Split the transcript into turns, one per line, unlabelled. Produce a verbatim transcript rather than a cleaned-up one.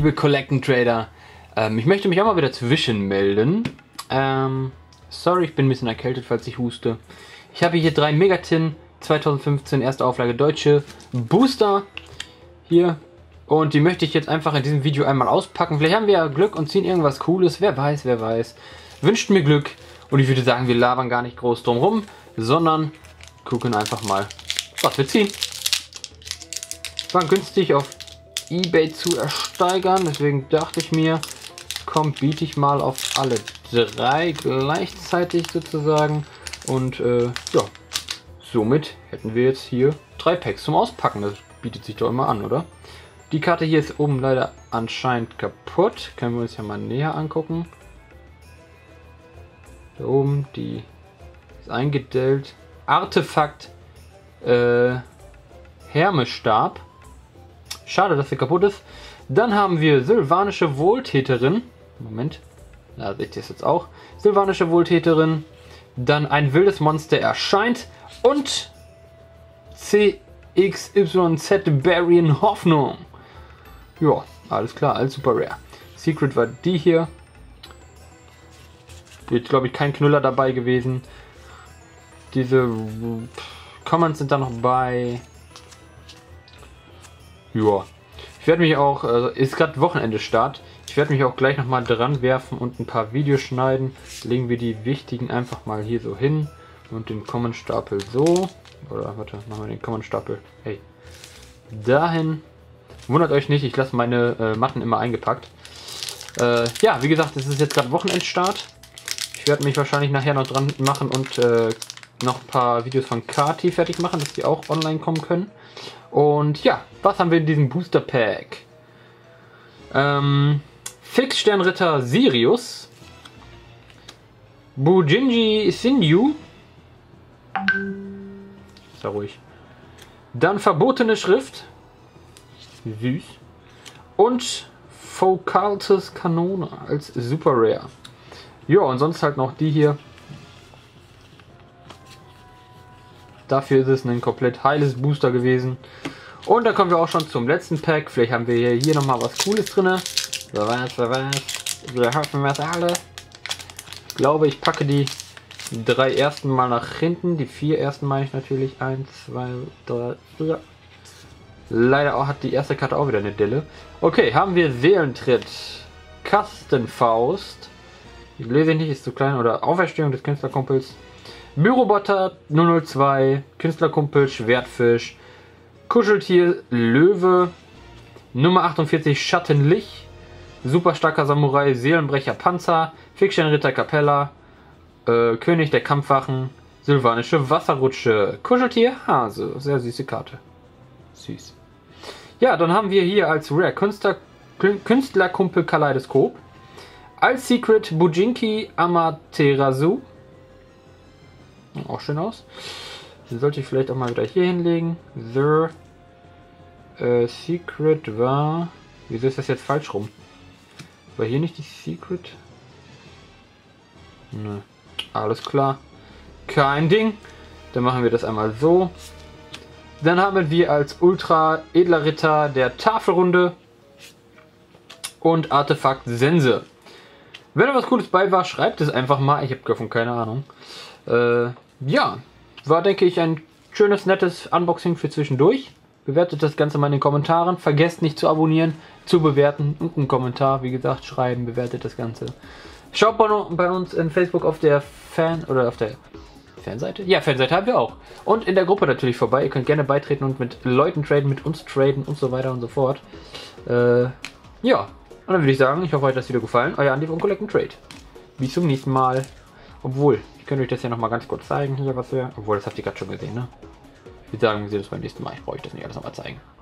liebe Collecting Trader. Ähm, ich möchte mich auch mal wieder zwischenmelden. Ähm, sorry, ich bin ein bisschen erkältet, falls ich huste. Ich habe hier drei Megatin zwanzig fünfzehn, erste Auflage deutsche Booster hier. Und die möchte ich jetzt einfach in diesem Video einmal auspacken. Vielleicht haben wir ja Glück und ziehen irgendwas Cooles. Wer weiß, wer weiß. Wünscht mir Glück. Und ich würde sagen, wir labern gar nicht groß drum rum, sondern gucken einfach mal, was wir ziehen. War günstig auf eBay zu ersteigern. Deswegen dachte ich mir, komm, biete ich mal auf alle drei gleichzeitig sozusagen. Und äh, ja, somit hätten wir jetzt hier drei Packs zum Auspacken. Das bietet sich doch immer an, oder? Die Karte hier ist oben leider anscheinend kaputt. Können wir uns ja mal näher angucken. Da oben, die ist eingedellt. Artefakt äh, Hermesstab. Schade, dass der kaputt ist. Dann haben wir Sylvanische Wohltäterin. Moment, da seht ihr es jetzt auch. Sylvanische Wohltäterin. Dann ein wildes Monster erscheint. Und C X Y Z Barrion Hoffnung. Ja, alles klar, alles super rare. Secret war die hier. Jetzt glaube ich kein Knüller dabei gewesen. Diese Comments sind da noch bei. Ja, ich werde mich auch, also ist gerade Wochenende Start. Ich werde mich auch gleich noch mal dran werfen und ein paar Videos schneiden. Legen wir die wichtigen einfach mal hier so hin und den Comment-Stapel so. Oder warte, machen wir den Comment-Stapel. Hey, dahin. Wundert euch nicht, ich lasse meine äh, Matten immer eingepackt. Äh, ja, wie gesagt, es ist jetzt gerade Wochenendstart. Ich werde mich wahrscheinlich nachher noch dran machen und äh, noch ein paar Videos von Kati fertig machen, dass die auch online kommen können. Und ja, was haben wir in diesem Booster Pack? Ähm, Fixsternritter Sirius. Bujinji Sinju. Ist ja ruhig. Dann verbotene Schrift. Süß. Und Focaltus Kanone als Super Rare. Ja, und sonst halt noch die hier. Dafür ist es ein komplett heiles Booster gewesen. Und dann kommen wir auch schon zum letzten Pack. Vielleicht haben wir hier, hier nochmal was Cooles drin. Wer weiß, wer weiß. Wir hoffen wir es alle. Ich glaube, ich packe die drei ersten mal nach hinten. Die vier ersten meine ich natürlich. Eins, zwei, drei, vier. Leider auch hat die erste Karte auch wieder eine Delle. Okay, haben wir Seelentritt. Kastenfaust. Ich lese nicht, ist zu klein. Oder Auferstehung des Künstlerkumpels. Büroboter null null zwei. Künstlerkumpel Schwertfisch. Kuscheltier Löwe. Nummer achtundvierzig Schattenlich. Super starker Samurai Seelenbrecher Panzer. Fixsternritter Capella. Äh, König der Kampfwachen. Sylvanische Wasserrutsche. Kuscheltier Hase. Sehr süße Karte. Süß. Ja, dann haben wir hier als Rare Künstler, Künstlerkumpel Kaleidoskop. Als Secret Bujinki Amaterasu. Auch schön aus. Den sollte ich vielleicht auch mal wieder hier hinlegen. The äh, Secret war. Wieso ist das jetzt falsch rum? War hier nicht die Secret? Ne. Alles klar. Kein Ding. Dann machen wir das einmal so. Dann haben wir als Ultra edler Ritter der Tafelrunde und Artefakt Sense. Wenn da was Cooles bei war, schreibt es einfach mal. Ich habe davon keine Ahnung. Äh, ja, war denke ich ein schönes, nettes Unboxing für zwischendurch. Bewertet das Ganze mal in den Kommentaren. Vergesst nicht zu abonnieren, zu bewerten und einen Kommentar, wie gesagt, schreiben. Bewertet das Ganze. Schaut bei uns in Facebook auf der Fan oder auf der Fanseite? Ja, Fanseite haben wir auch. Und in der Gruppe natürlich vorbei. Ihr könnt gerne beitreten und mit Leuten traden, mit uns traden und so weiter und so fort. Äh, ja, und dann würde ich sagen, ich hoffe, euch hat das Video gefallen. Euer Andi von Collecting Trade. Bis zum nächsten Mal. Obwohl, ich könnte euch das ja nochmal ganz kurz zeigen, hier was wir. Obwohl, das habt ihr gerade schon gesehen, ne? Ich würde sagen, wir sehen uns beim nächsten Mal. Ich brauche euch das nicht alles nochmal zeigen.